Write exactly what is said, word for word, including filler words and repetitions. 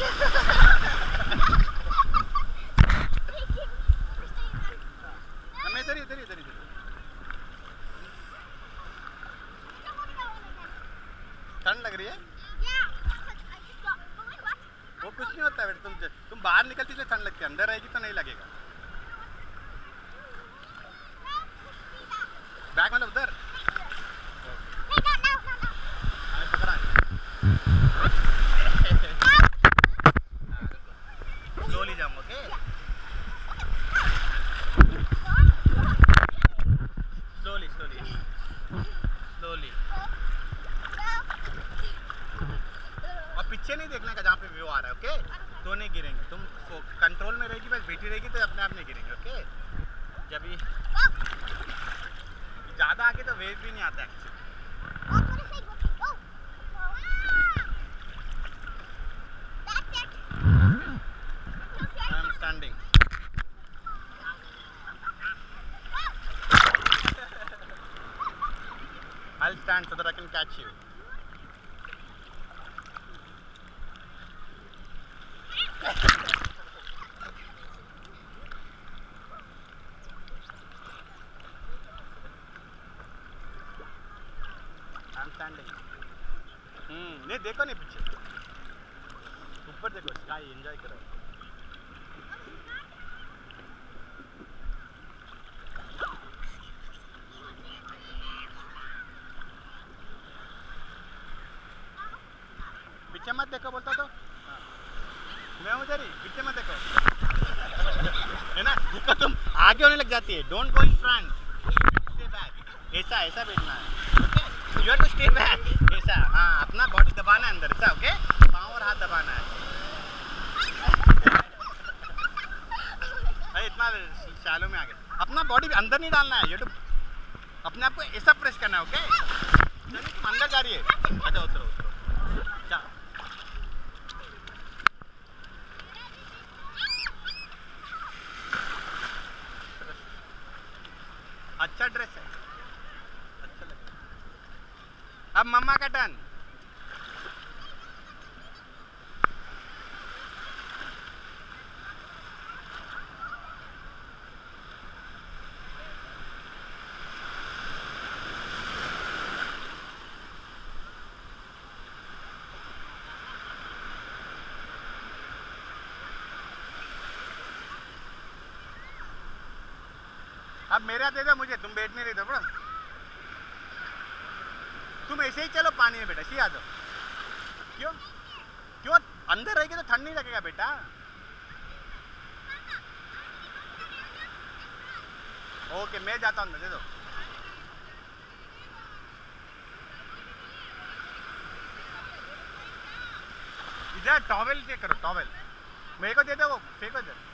मैं इधर इधर इधर इधर ठंड लग रही है। वो कुछ नहीं होता बेटा, तुम तुम बाहर निकलती इसलिए ठंड लगती है, अंदर रहेगी तो नहीं लगेगा। बैग मतलब उधर स्लोली जाऊंगा। Okay slowly slowly slowly. और पीछे नहीं देखना का जहाँ पे व्यू आ रहा है। ओके तो नहीं गिरेंगे, तुम कंट्रोल में रहेगी, बस बैठी रहेगी तो अपने आप नहीं गिरेंगे। ओके जब ये ज़्यादा आगे तो वेव भी नहीं आता actually. I am standing. I'll stand so that I can catch you. I'm standing. Hmm नहीं देखो नहीं पीछे, ऊपर देखो, स्काई एंजॉय करो। पीछे मत देखो बोलता तो मैं उधर ही, पीछे मत देखो है ना, देखो तुम आगे होने लग जाती है। Don't go in front, stay back. ऐसा ऐसा बैठना है। Okay you have to stay back. ऐसा हाँ, अपना बॉडी दबाना है अंदर ऐसा। ओके पाँव और हाथ दबाना है। अरे इतना शैलो में आ गया, अपना बॉडी अंदर नहीं डालना है। ये तो अपने आप को ऐसा प्रेस करना है। ओके तुम अंदर जा रही है। अच्छा उतरो उतरो जा। अच्छा ड्रेस है, अच्छा लगा। अब मम्मा का टर्न। अब मेरा दे दो मुझे, तुम बैठ नहीं रही दो बड़ा। तुम ऐसे ही चलो पानी में बेटा, सी आ जाओ। क्यों क्यों अंदर रहेगी तो ठंड नहीं लगेगा बेटा। ओके मैं जाता हूँ, दे दो। इधर टॉवेल चेक करो, टॉवेल मेरे को दे दो, वो फेंको इधर।